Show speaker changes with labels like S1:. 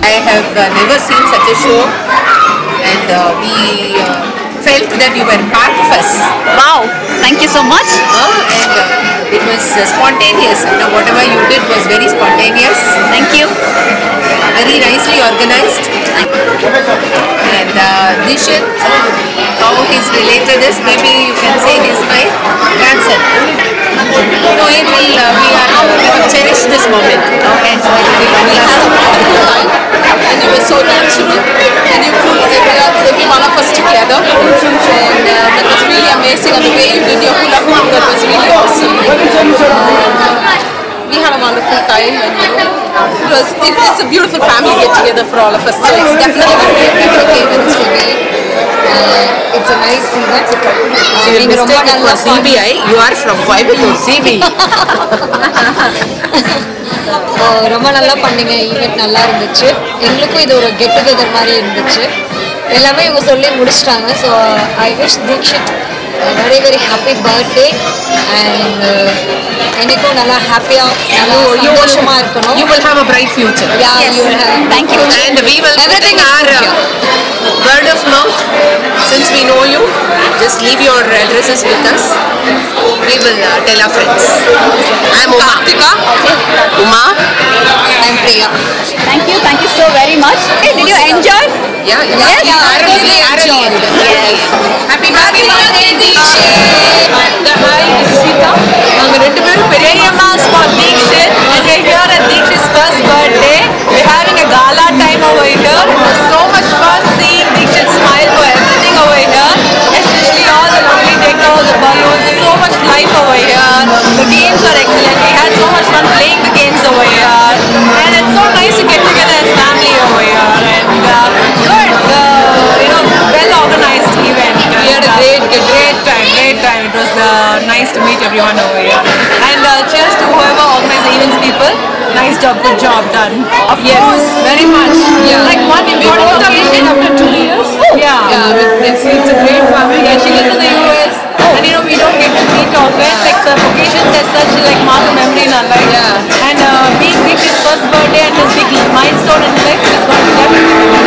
S1: I have never seen such a show, and we felt that you were part of us.
S2: Wow, thank you so much.
S1: And it was spontaneous. Whatever you did was very spontaneous.
S2: Thank you.
S1: Very nicely organized. And Dishit, how he's related is, maybe you can say he's my grandson. No, we have cherished this moment. And you were so natural, and you pulled every one of us together. And that was really amazing. And the way you did your hula hoop, that was really awesome. We had a wonderful time, and it's a beautiful family get together for all of us. So it's definitely okay with us for me. It's a nice event. Being mistaken for CBI, you are from Coimbatore, CBI.
S3: ரொம்ப நல்லா பண்ணீங்க. Event நல்லா இருந்துச்சு. எங்களுக்கும் இது ஒரு get together மாதிரி இருந்துச்சு. எல்லாமே இவங்க சொல்லி முடிச்சிட்டாங்க. So I wish Dikshith very very happy birthday. And எனக்கும் நல்லா ஹாப்பியாக நல்லா சந்தோஷமா இருக்கணும்.
S1: You will have a bright future.
S3: Yeah, yes. You will have.
S2: Thank you.
S1: And we will everything our word of mouth. Since we know you, just leave your addresses with us. We will tell our friends. I am Kartika. Uma.
S3: I am Priya.
S2: Thank you so very much. Hey, did you enjoy?
S1: Yeah.
S3: Thoroughly enjoyed.
S1: Yes. Happy birthday, Dikshit.
S4: நாங்க ரெண்டு பேரும் பெரியம்மாஸ் for Dikshit, and we're here at Dikshit's first birthday. We're having a gala time over here. It was so much fun seeing Dikshit smile for everything over here, especially all the lovely decor, the balloons. There's so much life over here. The games are excellent. We had so much fun playing the games over here, and it's so nice to get together as family over here. And good, well organized event.
S1: We had a
S4: great time. It was nice to meet everyone over here. And cheers to whoever organized the events people. Nice job, good job done. Yes, very much. Yeah. Like one important occasion after 2 years. Yeah. It's a great family. Yeah, she lives in the US. And we don't get to meet often. Like some occasions as such, like mark a memory in our life.
S1: Yeah.
S4: And being Dikshit's first birthday and his big milestone in life is going to definitely be